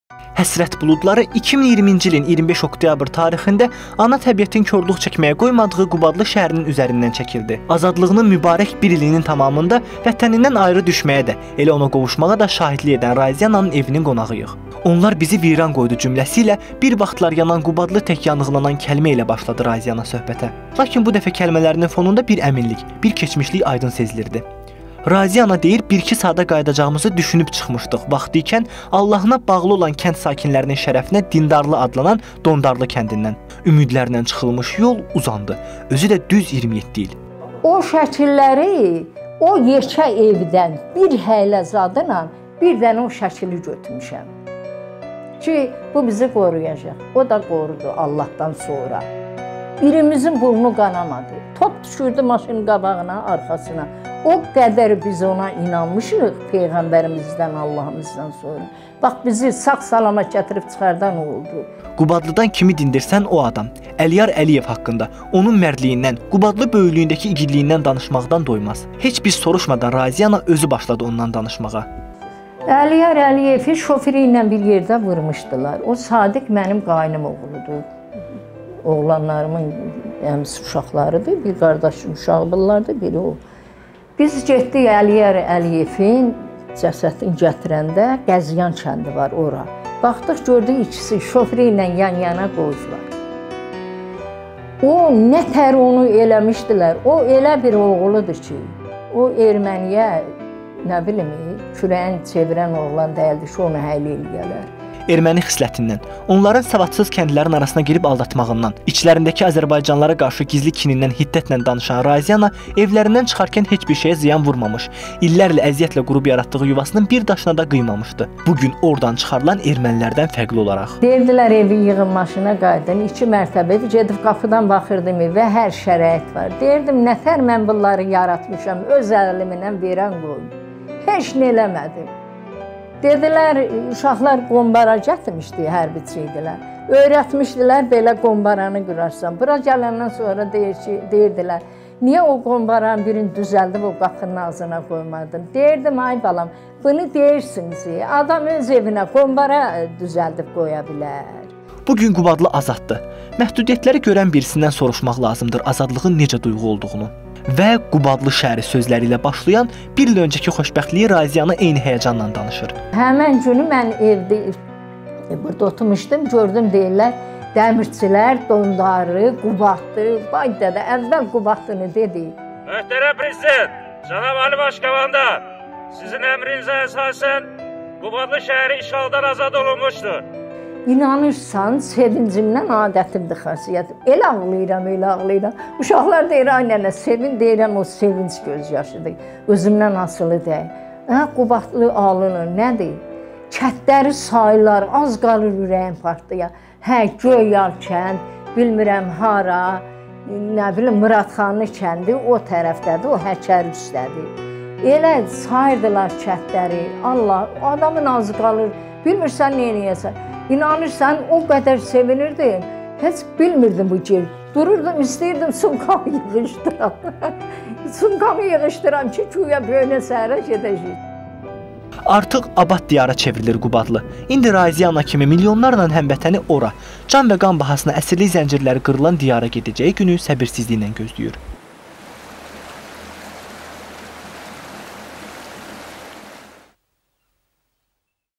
Həsrət buludları 2020-ci ilin 25 oktyabr tarixində ana təbiətin korluq çəkməyə qoymadığı Qubadlı şəhərinin üzərindən çəkildi. Azadlığının mübarək bir ilinin tamamında vətənindən ayrı düşməyə də, elə ona qovuşmağa da şahidlik edən Raziyananın evinin qonağıyıq. Onlar bizi viran qoydu cümləsi ilə bir vaxtlar yanan Qubadlı tək yanıqlanan kəlmə ilə başladı Raziyana söhbətə. Lakin bu dəfə kəlmələrinin fonunda bir əminlik, bir keçmişlik aydın sezilirdi. Raziyana deyir, 1-2 saata qayıdacağımızı düşünüb çıxmışdıq. Vaxtı ikən Allahına bağlı olan kənd sakinlərinin şərəfinə Dindarlı adlanan Dondarlı kəndindən. Ümidlərlə çıxılmış yol uzandı. Özü də düz 27 il. O şəkilləri, o yekə evdən bir həyləzadla bir dənə o şəkili götürmüşəm. Ki, bu bizi qoruyacaq. O da qorudu Allahdan sonra. Birimizin burnu qanamadı. Top düşürdü maşının qabağına, arxasına. O qədər biz ona inanmışıq Peyğəmbərimizdən, Allahımızdan sonra. Bax, bizi sağ-salamat gətirib çıxardan oldu. Qubadlıdan kimi dindirsən o adam. Əliyar Əliyev haqqında, onun mərdliyindən, Qubadlı böyüklüyündəki igidliyindən danışmaqdan doymaz. Heç biz soruşmadan Raziyana özü başladı ondan danışmağa. Əliyar Əliyevi şoförü ilə bir yerdə vurmuşdular. O Sadiq mənim qaynım oğludur. Oğlanlarımın əmsi uşaqlarıdır, bir qardaşım uşaqlardır, biri o. Biz getdik Əliyar Əliyevin cəsədini gətirəndə Qəziyan kəndi var ora. Baxdıq, gördük ikisi şoförü ilə yan-yana qoydular. O, nə tər onu eləmişdilər, o elə bir oğludur ki, o erməniyə, nə bilim, kürəyini çevirən oğlan deyildi ki, onu həll eləyələr. Erməni xislətindən, onların savadsız kəndlərin arasına girib aldatmağından, içlərindəki Azərbaycanlara qarşı gizli kinindən hiddətlə danışan Raziyana evlərindən çıxarkən heç bir şeyə ziyan vurmamış, illərlə əziyyətlə qurub yaratdığı yuvasının bir daşına da qıymamışdı. Bugün oradan çıxarılan ermənilərdən fərqli olaraq. Deyirdilər evi yığın maşına qaydın, 2 mərtəbə gedib qapıdan baxırdım və hər şərait var. Deyirdim, nətər mən bunları yaratmışam, öz əlimlə verən qoyum. Heç nə eləmədim. Dedilər, uşaqlar qombara gətirmişdi, hərbiçi idilər. Öyrətmişdilər, belə qombaranı qırarsan. Bura gələndən sonra deyirdilər, niyə o qombaranın birini düzəldib o qapının ağzına qoymadın? Deyirdim, ay balam, bunu deyirsiniz, adam öz evinə qombara düzəldib qoya bilər. Bugün Qubadlı azaddır. Məhdudiyyətləri görən birisindən soruşmaq lazımdır azadlığın necə duyğu olduğunu. Və Qubadlı şəhəri sözləri ilə başlayan bir il öncəki xoşbəxtliyi Raziyana eyni həyəcanla danışır. Həmən günü mən evdə burada oturmuşdum, gördüm deyirlər, dəmirçilər, Dondarlı, Qubadlı, vay dədə, əvvəl Qubadlını dedi. Möhtərəm Prezident, Cənab Ali Başkomandan, sizin əmrinizə əsasən Qubadlı şəhəri işğaldan azad olunmuşdur. İnanırsan, sevincimdən adətimdir, xasiyyətim. Elə ağlayıram. Uşaqlar deyir, ay nənə, sevin, deyirəm, o sevinç göz yaşıdır. Özümdən asılı deyil. Qubadlı alınır, nədir? Kətləri sayılar, az qalır ürəyim partlıya. Göyyal kənd, bilmirəm hara, nə bilim, Muradxanlı kəndi o tərəfdədir, o Həkər üstədir. Elə sayırdılar kətləri, Allah, adamın azı qalır, bilmirsən, neynəyəsən. İnanırsan, o qədər sevinirdim, heç bilmirdim bu ki. Dururdum, istəyirdim, sumkamı yığışdıram. Sumkamı yığışdıram ki, güya böyünə səhərə gedəcək. Artıq abad diyara çevrilir Qubadlı. İndi Raziyana kimi milyonlarla həmvətəni ora, can və qan bahasına əsirlik zəncirləri qırılan diyara gedəcəyi günü səbirsizliklə gözləyir.